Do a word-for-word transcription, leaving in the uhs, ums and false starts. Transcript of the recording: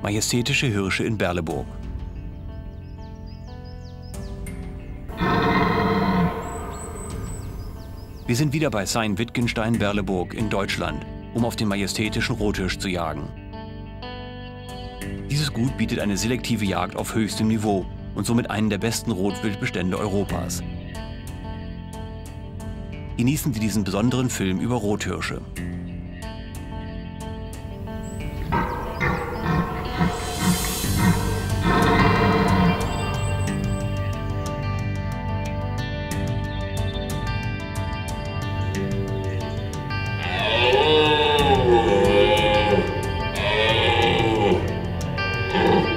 Majestätische Hirsche in Berleburg. Wir sind wieder bei Sayn-Wittgenstein Berleburg in Deutschland, um auf den majestätischen Rothirsch zu jagen. Dieses Gut bietet eine selektive Jagd auf höchstem Niveau und somit einen der besten Rotwildbestände Europas. Genießen Sie diesen besonderen Film über Rothirsche. Oh.